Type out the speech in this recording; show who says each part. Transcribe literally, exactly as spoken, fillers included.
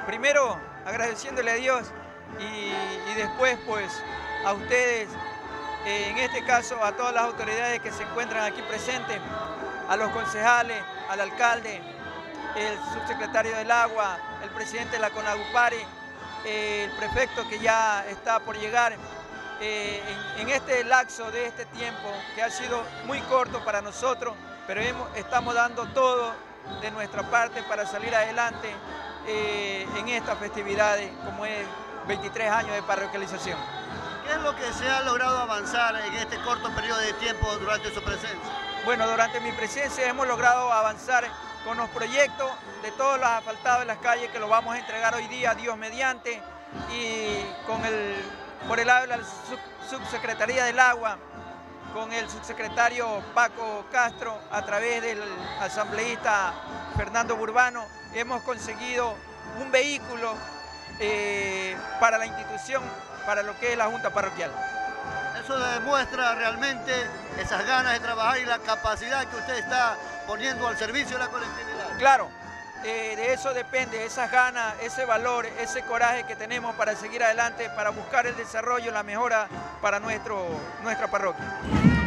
Speaker 1: primero agradeciéndole a Dios y, y después pues a ustedes, eh, en este caso a todas las autoridades que se encuentran aquí presentes, a los concejales, al alcalde, el subsecretario del Agua, el presidente de la CONAGUPARE, eh, el prefecto que ya está por llegar, eh, en, en este lapso de este tiempo que ha sido muy corto para nosotros, pero hemos, estamos dando todo de nuestra parte para salir adelante eh, en estas festividades, como es veintitrés años de parroquialización.
Speaker 2: ¿Qué es lo que se ha logrado avanzar en este corto periodo de tiempo durante su presencia?
Speaker 1: Bueno, durante mi presencia hemos logrado avanzar con los proyectos de todos los asfaltados de las calles que los vamos a entregar hoy día, Dios mediante, y con el, por el lado de la sub, subsecretaría del Agua, con el subsecretario Paco Castro, a través del asambleísta Fernando Burbano, hemos conseguido un vehículo eh, para la institución, para lo que es la Junta Parroquial.
Speaker 2: Eso demuestra realmente esas ganas de trabajar y la capacidad que usted está poniendo al servicio de la colectividad.
Speaker 1: Claro, eh, de eso depende, esas ganas, ese valor, ese coraje que tenemos para seguir adelante, para buscar el desarrollo, la mejora para nuestro, nuestra parroquia.